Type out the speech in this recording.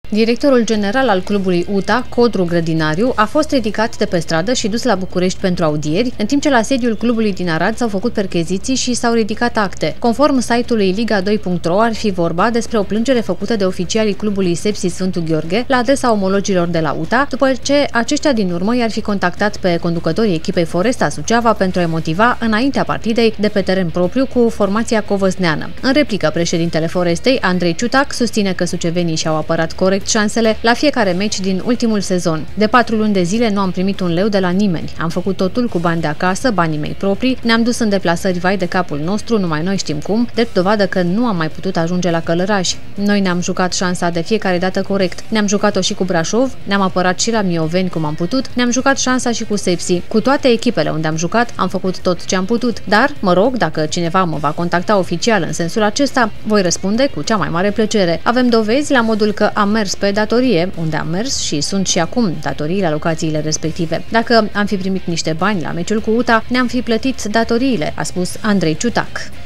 Directorul general al clubului UTA, Codru Grădinariu, a fost ridicat de pe stradă și dus la București pentru audieri, în timp ce la sediul clubului din Arad s-au făcut percheziții și s-au ridicat acte. Conform site-ului Liga2.ro, ar fi vorba despre o plângere făcută de oficialii clubului Sepsi Sfântul Gheorghe la adresa omologilor de la UTA, după ce aceștia din urmă i-ar fi contactat pe conducătorii echipei Foresta Suceava pentru a motiva înaintea partidei de pe teren propriu cu formația covăsneană. În replică, președintele Forestei, Andrei Ciutac, susține că sucevenii și-au apărat corect șansele la fiecare meci din ultimul sezon. De 4 luni de zile nu am primit un leu de la nimeni. Am făcut totul cu bani de acasă, banii mei proprii, ne-am dus în deplasări vai de capul nostru, numai noi știm cum, drept dovadă că nu am mai putut ajunge la Călărași. Noi ne-am jucat șansa de fiecare dată corect. Ne-am jucat-o și cu Brașov, ne-am apărat și la Mioveni cum am putut, ne-am jucat șansa și cu Sepsi. Cu toate echipele unde am jucat, am făcut tot ce am putut. Dar, mă rog, dacă cineva mă va contacta oficial în sensul acesta, voi răspunde cu cea mai mare plăcere. Avem dovezi la modul că am mers pe datorie, unde am mers și sunt și acum datorii la locațiile respective. Dacă am fi primit niște bani la meciul cu UTA, ne-am fi plătit datoriile, a spus Andrei Ciutac.